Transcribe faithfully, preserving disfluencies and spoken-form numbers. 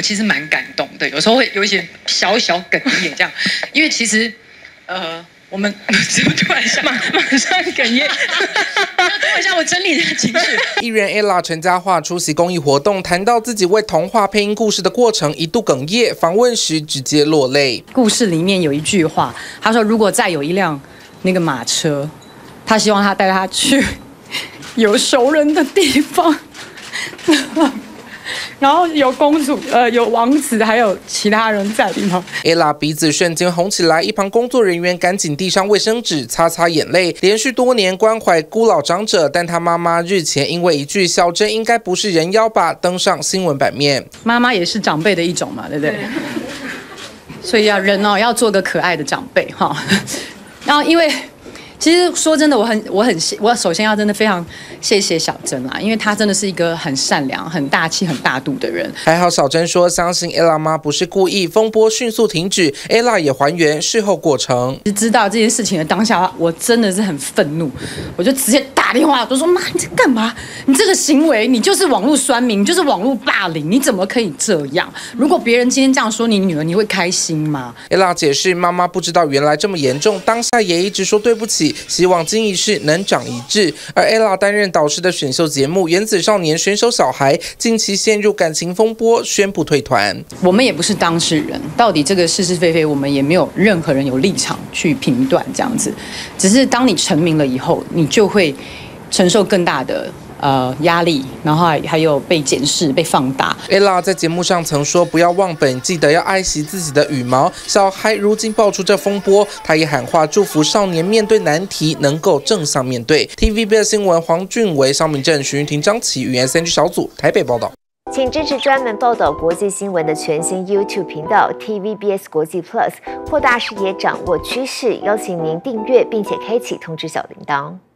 我其实蛮感动的，有时候会有一些小小哽咽这样，因为其实，呃，我们怎么突然想马马上哽咽？等我一下，我整理一下情绪。 艺人 Ella 陈嘉桦出席公益活动，谈到自己为童话配音故事的过程，一度哽咽，访问时直接落泪。 故事里面有一句话，他说：“如果再有一辆那个马车，他希望他带他去有熟人的地方。”然后有公主，呃，有王子，还有其他人在里头。 Ella 鼻子瞬间红起来，一旁工作人员赶紧递上卫生纸擦擦眼泪。连续多年关怀孤老长者，但她妈妈日前因为一句“小珍应该不是人妖吧”登上新闻版面。 妈妈也是长辈的一种嘛，对不对？对，所以要人哦，要做个可爱的长辈哈。然后因为。其实说真的，我很我很我首先要真的非常谢谢小珍啦，因为她真的是一个很善良、很大气、很大度的人。 还好小珍说相信 Ella 妈不是故意，风波迅速停止 ，Ella 也还原事后过程。 知道这件事情的当下，我真的是很愤怒，我就直接打电话，我就说妈，你在干嘛？你这个行为，你就是网络酸民，你就是网络霸凌，你怎么可以这样？如果别人今天这样说你女儿，你会开心吗 ？Ella 解释，妈妈不知道原来这么严重，当下也一直说对不起。希望经一事能长一智。而 Ella 担任导师的选秀节目《原子少年》选手小孩，近期陷入感情风波，宣布退团。 我们也不是当事人，到底这个是是非非，我们也没有任何人有立场去评断这样子。只是当你成名了以后，你就会承受更大的。呃，压力，然后还还有被检视、被放大。 Ella 在节目上曾说：“不要忘本，记得要爱惜自己的羽毛。”小孩如今爆出这风波，他也喊话祝福少年面对难题能够正向面对。T V B S 新闻黄俊伟、邵明正、徐云婷、张琪，语言三 G 小组台北报道。 请支持专门报道国际新闻的全新 YouTube 频道 T V B S 国际 Plus， 扩大视野，掌握趋势。邀请您订阅并且开启通知小铃铛。